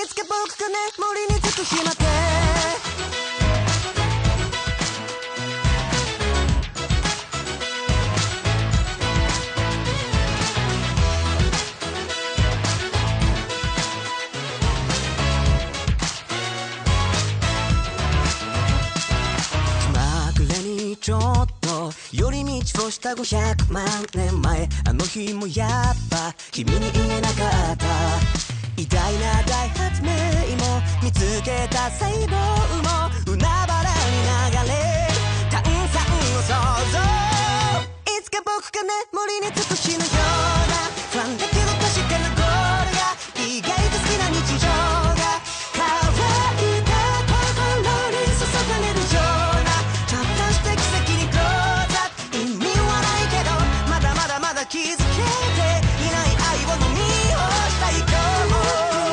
つか僕がね森に着く日までちょっと寄り道をした500万年前あの日もやっぱ君に言えなかった偉大な大発明も見つけた細胞も海原に流れ炭酸を想像いつか僕がね森に着く日のような不安だけど確かなゴールが意外と好きな日常が乾いた心に注がれるようなちょっとした奇跡にクローズアップ意味はないけどまだまだまだ気づけていない愛を飲み干したいと思う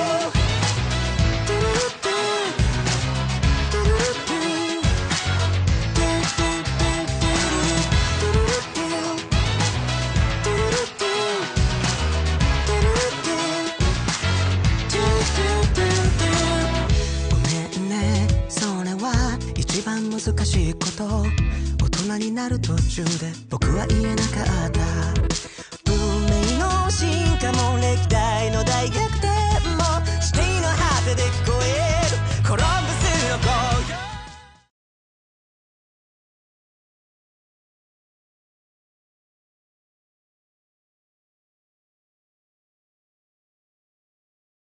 一番難しいこと大人になる途中で僕は言えなかった運命の真